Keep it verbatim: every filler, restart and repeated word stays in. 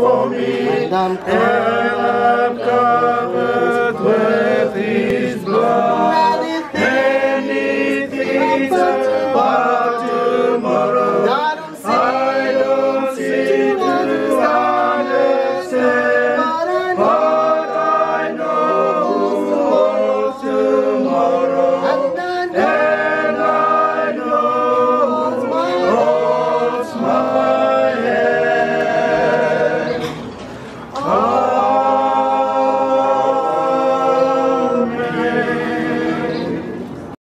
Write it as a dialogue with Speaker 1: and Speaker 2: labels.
Speaker 1: for me, and I'm covered with His blood. Anything's above.